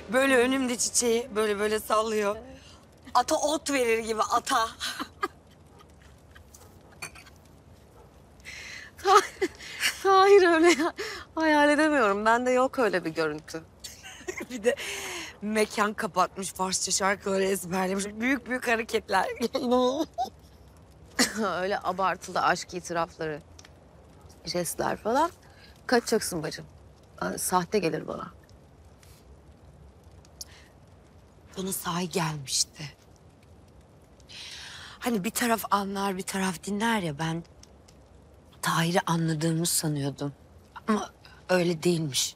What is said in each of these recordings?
Böyle önümde çiçeği böyle böyle sallıyor. Ata ot verir gibi ata. Hayır öyle ya. Hayal edemiyorum. Bende yok öyle bir görüntü. Bir de mekan kapatmış, Farsça şarkıları ezberlemiş. Büyük büyük hareketler. Öyle abartılı aşk itirafları, jestler falan. Kaçacaksın bacım. Sahte gelir bana. Bana sahi gelmişti. Hani bir taraf anlar, bir taraf dinler ya, ben Tahir'i anladığımı sanıyordum. Ama öyle değilmiş.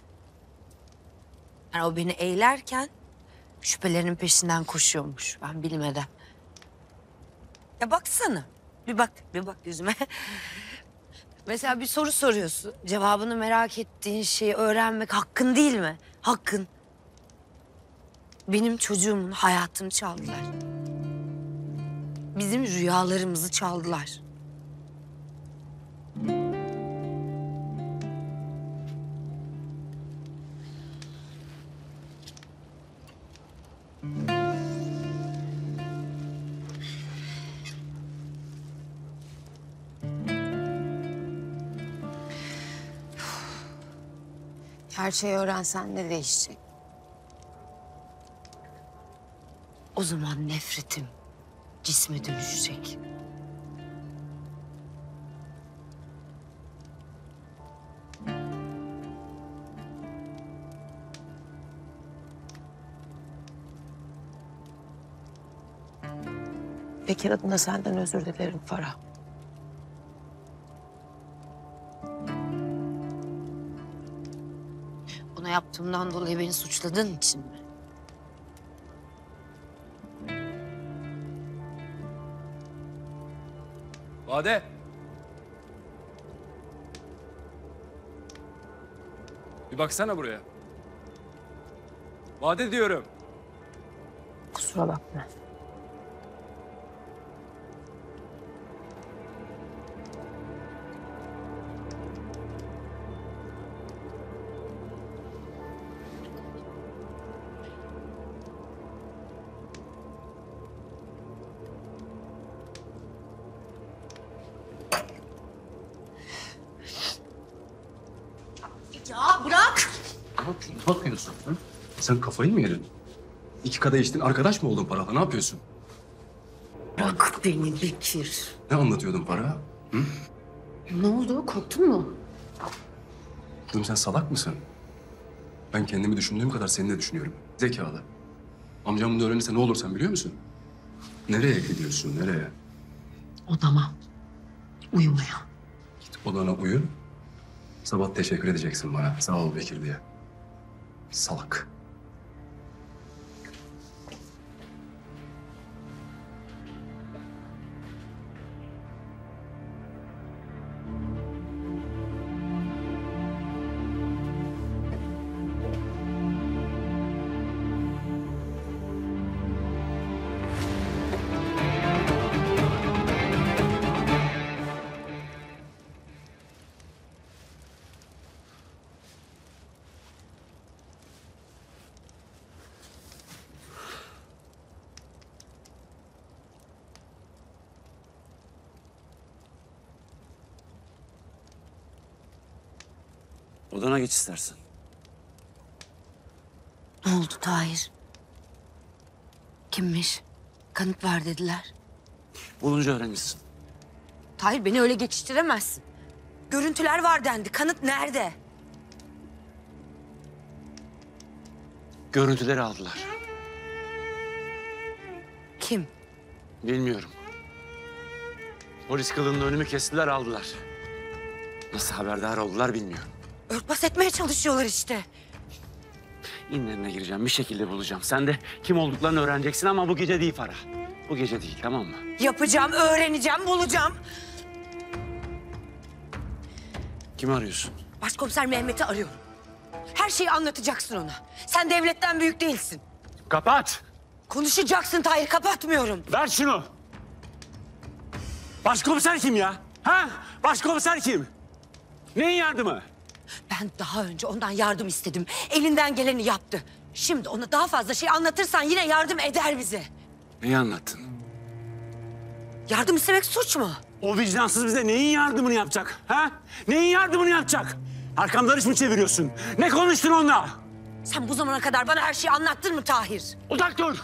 Yani o beni eğlerken şüphelerinin peşinden koşuyormuş, ben bilmeden. Ya baksana, bir bak yüzüme. Mesela bir soru soruyorsun, cevabını merak ettiğin şeyi öğrenmek hakkın değil mi? Hakkın. Benim çocuğumun hayatını çaldılar. Bizim rüyalarımızı çaldılar. Her şeyi öğrensen ne değişecek? O zaman nefretim cisme dönüşecek. Bekir adına senden özür dilerim Farah. Bunu yaptığımdan dolayı beni suçladığın için mi? Bade. Bir baksana buraya. Bade diyorum. Kusura bakma. Ya bırak! Ne yapıyorsun? Ha? Sen kafayı mı yedin? 2 kadeh içtin, arkadaş mı oldun Para'la? Ne yapıyorsun? Bırak beni Bekir. Ne anlatıyordun Para? Hı? Ne oldu? Korktun mu? Kızım sen salak mısın? Ben kendimi düşündüğüm kadar seni de düşünüyorum. Zekalı. Amcam bunu öğrenirse ne olur sen biliyor musun? Nereye gidiyorsun, nereye? Odama. Uyumaya. Git odana uyu. Sabah teşekkür edeceksin bana. Sağ ol Bekir diye. Salak. Odana geç istersen. Ne oldu Tahir? Kimmiş? Kanıt var dediler. Bulunca öğrenirsin. Tahir beni öyle geçiştiremezsin. Görüntüler var dendi. Kanıt nerede? Görüntüleri aldılar. Kim? Bilmiyorum. Polis kılığında önümü kestiler, aldılar. Nasıl haberdar oldular bilmiyorum. Örtbas etmeye çalışıyorlar işte. İnlerine gireceğim, bir şekilde bulacağım. Sen de kim olduklarını öğreneceksin ama bu gece değil Farah. Bu gece değil, tamam mı? Yapacağım, öğreneceğim, bulacağım. Kimi arıyorsun? Başkomiser Mehmet'i arıyorum. Her şeyi anlatacaksın ona. Sen devletten büyük değilsin. Kapat! Konuşacaksın Tahir, kapatmıyorum. Ver şunu! Başkomiser kim ya? Ha? Başkomiser kim? Neyin yardımı? Ben daha önce ondan yardım istedim. Elinden geleni yaptı. Şimdi ona daha fazla şey anlatırsan yine yardım eder bize. Neyi anlattın? Yardım istemek suç mu? O vicdansız bize neyin yardımını yapacak? Ha? Neyin yardımını yapacak? Arkamdan iş mi çeviriyorsun? Ne konuştun onunla? Sen bu zamana kadar bana her şeyi anlattın mı Tahir? Uzak dur!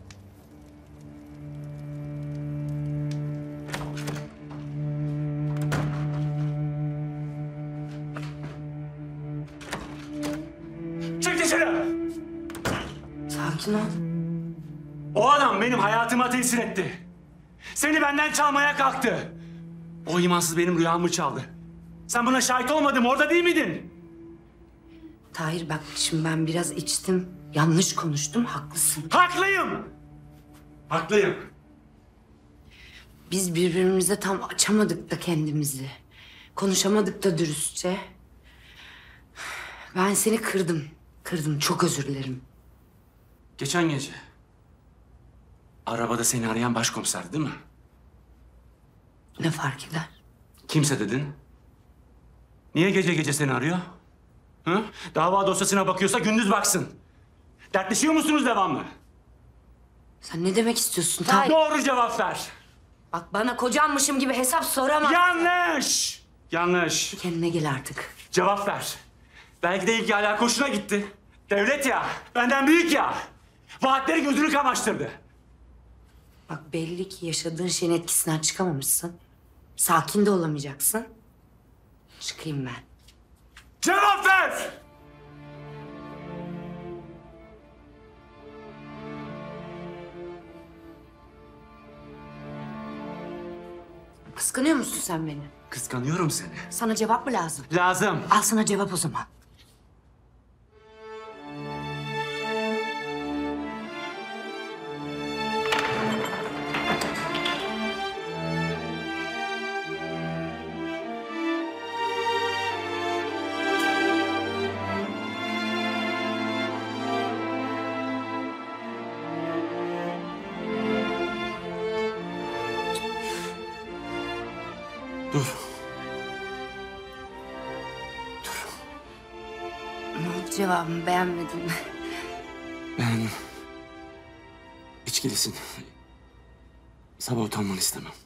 Çık dışarı! Sakin ol. O adam benim hayatıma tesir etti. Seni benden çalmaya kalktı. O imansız benim rüyamı çaldı. Sen buna şahit olmadın mı? Orada değil miydin? Tahir bak şimdi ben biraz içtim. Yanlış konuştum, haklısın. Haklıyım! Haklıyım. Biz birbirimize tam açamadık da kendimizi. Konuşamadık da dürüstçe. Ben seni kırdım. Kırdım, çok özür dilerim. Geçen gece arabada seni arayan başkomiser değil mi? Ne fark eder? Kimse dedin. Niye gece gece seni arıyor? Hı? Dava dosyasına bakıyorsa gündüz baksın. Dertleşiyor musunuz devamlı? Sen ne demek istiyorsun Tahir? Doğru cevap ver. Bak bana kocanmışım gibi hesap soramazsın. Yanlış. Yanlış. Kendine gel artık. Cevap ver. Belki de ilgi alaka hoşuna gitti. Devlet ya, benden büyük ya. Vaatleri gözünü kamaştırdı. Bak belli ki yaşadığın şeyin etkisinden çıkamamışsın. Sakin de olamayacaksın. Çıkayım ben. Cevap ver! Kıskanıyor musun sen beni? Kıskanıyorum seni. Sana cevap mı lazım? Lazım. Al sana cevap o zaman. Dur. Ne oldu cevabımı beğenmedin mi? Ben içkilisin. Sabah utanmanı istemem.